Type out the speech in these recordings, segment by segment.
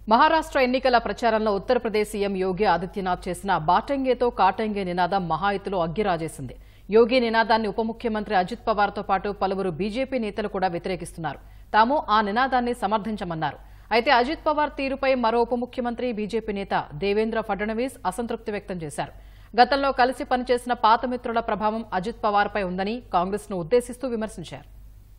మహారాష్ట్ర ఎన్నికల ప్రచారంలో ఉత్తరప్రదేశ్ సీఎం యోగి ఆదిత్యనాథ్ చేసిన బాటంగేతో కాటంగే నినాదం మహాయుతిలో అగ్గిరాజేసింది. యోగి నినాదాన్ని ఉప ముఖ్యమంత్రి అజిత్ పవార్తో పాటు పలువురు బీజేపీ నేతలు కూడా వ్యతిరేకిస్తున్నారు. తాము ఆ నినాదాన్ని సమర్థించమన్నారు. అయితే అజిత్ పవార్ తీరుపై మరో ఉప ముఖ్యమంత్రి బీజేపీ నేత దేవేంద్ర ఫడ్నవీస్ అసంతృప్తి వ్యక్తం చేశారు. గతంలో కలిసి పనిచేసిన పాత మిత్రుల ప్రభావం అజిత్ పవార్పై ఉందని కాంగ్రెస్ను ఉద్దేశిస్తూ విమర్శించారు.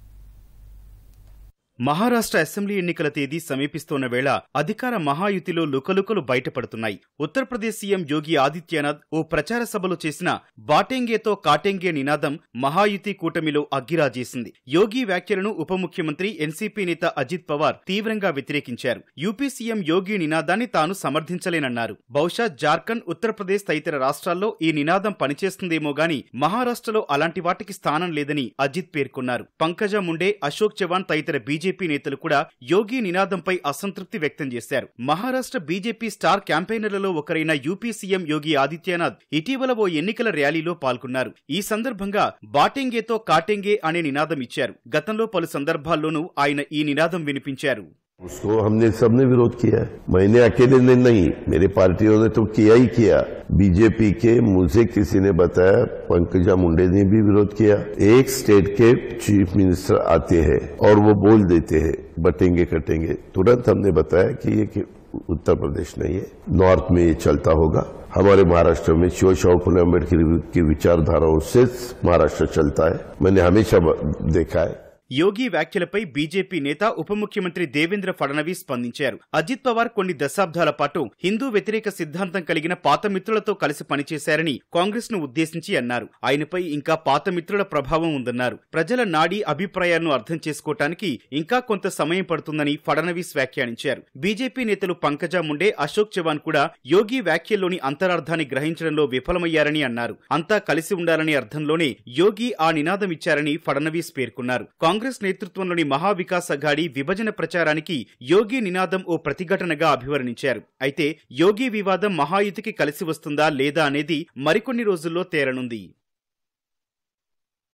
మహారాష్ట్ర అసెంబ్లీ ఎన్నికల తేదీ సమీపిస్తోన్న వేళ అధికార మహాయుతిలో లుకలుకలు బయటపడుతున్నాయి. ఉత్తరప్రదేశ్ సీఎం యోగి ఆదిత్యనాథ్ ఓ ప్రచార సభలో చేసిన బాటెంగేతో కాటెంగే నినాదం మహాయుతి కూటమిలో అగ్గిరాజేసింది. యోగి వ్యాఖ్యలను ఉప ముఖ్యమంత్రి ఎన్సీపీ నేత అజిత్ పవార్ తీవ్రంగా వ్యతిరేకించారు. యూపీ సీఎం యోగి నినాదాన్ని తాను సమర్థించలేనన్నారు. బహుశా జార్ఖండ్, ఉత్తరప్రదేశ్ తదితర రాష్ట్రాల్లో ఈ నినాదం పనిచేస్తుందేమో గాని మహారాష్ట్రలో అలాంటి వాటికి స్థానం లేదని అజిత్ పేర్కొన్నారు. పంకజ ముండే, అశోక్ చవాన్ తదితర బీజేపీ నేతలు కూడా యోగి నినాదంపై అసంతృప్తి వ్యక్తం చేశారు. మహారాష్ట్ర బీజేపీ స్టార్ క్యాంపెయినర్లలో ఒకరైన యూపీ సీఎం యోగి ఆదిత్యనాథ్ ఇటీవల ఓ ఎన్నికల ర్యాలీలో పాల్గొన్నారు. ఈ సందర్భంగా బాటెంగేతో కాటెంగే అనే నినాదం ఇచ్చారు. గతంలో పలు సందర్భాల్లోనూ ఆయన ఈ నినాదం వినిపించారు. उसको हमने सबने विरोध किया है। मैंने अकेले ने नहीं, मेरे पार्टियों ने तो किया ही किया। बीजेपी के मुझे किसी ने बताया, पंकजा मुंडे ने भी विरोध किया। एक स्टेट के चीफ मिनिस्टर आते हैं और वो बोल देते हैं बटेंगे कटेंगे, तुरंत हमने बताया कि ये उत्तर प्रदेश नहीं है, नॉर्थ में ये चलता होगा। हमारे महाराष्ट्र में शिवशाहू फुले अम्बेडकर की विचारधाराओं से महाराष्ट्र चलता है, मैंने हमेशा देखा है। యోగి వ్యాఖ్యలపై బీజేపీ నేత ఉప ముఖ్యమంత్రి దేవేంద్ర ఫడ్నవీస్ స్పందించారు. అజిత్ పవార్ కొన్ని దశాబ్దాల పాటు హిందూ వ్యతిరేక సిద్ధాంతం కలిగిన పాత మిత్రులతో కలిసి పనిచేశారని కాంగ్రెస్ ను ఉద్దేశించి అన్నారు. ఆయనపై ఇంకా పాత మిత్రుల ప్రభావం ఉందన్నారు. ప్రజల నాడీ అభిప్రాయాలను అర్థం చేసుకోవటానికి ఇంకా కొంత సమయం పడుతుందని ఫడ్నవీస్ వ్యాఖ్యానించారు. బీజేపీ నేతలు పంకజ ముండే, అశోక్ చవాన్ కూడా యోగి వ్యాఖ్యల్లోని అంతరార్థాన్ని గ్రహించడంలో విఫలమయ్యారని అన్నారు. అంతా కలిసి ఉండాలనే అర్థంలోనే యోగి ఆ నినాదం ఇచ్చారని ఫడ్నవీస్ పేర్కొన్నారు. కాంగ్రెస్ నేతృత్వంలోని మహావికాస్ అఘాడీ విభజన ప్రచారానికి యోగి నినాదం ఓ ప్రతిఘటనగా అభివర్ణించారు. అయితే యోగి వివాదం మహాయుతికి కలిసి వస్తుందా లేదా అనేది మరికొన్ని రోజుల్లో తేలనుంది.